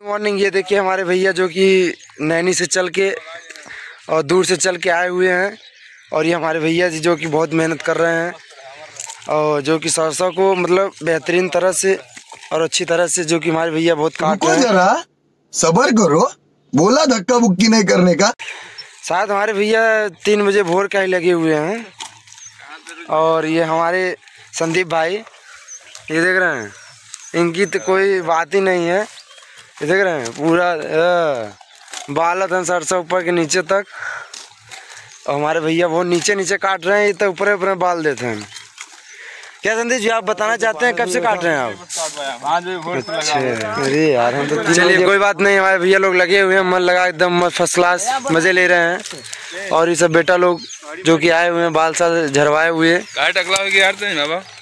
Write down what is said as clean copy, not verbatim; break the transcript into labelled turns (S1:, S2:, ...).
S1: Morning. ये देखिए हमारे भैया जो कि नैनी से चल के और दूर से चल के आए हुए हैं, और ये हमारे भैया जी जो कि बहुत मेहनत कर रहे हैं और जो कि सरसों को मतलब बेहतरीन तरह से और अच्छी तरह से जो कि हमारे भैया बहुत काट रहे हैं।
S2: जरा सब्र करो, बोला धक्का बुक्की नहीं करने का।
S1: शायद हमारे भैया 3 बजे भोर का ही लगे हुए हैं। और ये हमारे संदीप भाई, ये देख रहे हैं, इनकी तो कोई बात ही नहीं है। ये देख रहे हैं पूरा बाल था सरसों ऊपर के नीचे तक, और हमारे भैया बहुत नीचे नीचे काट रहे हैं, ये तो ऊपर ऊपर बाल देते हैं। क्या संदीप जी आप बताना चाहते हैं कब से काट रहे हैं आप? अच्छा, अरे यार हम तो चलिए कोई बात नहीं, हमारे भैया लोग लगे हुए हैं, मन लगा एकदम फर्स्ट क्लास मजे ले रहे हैं। और ये सब बेटा लोग जो कि आए हुए हैं बाल साल झरवाए हुए।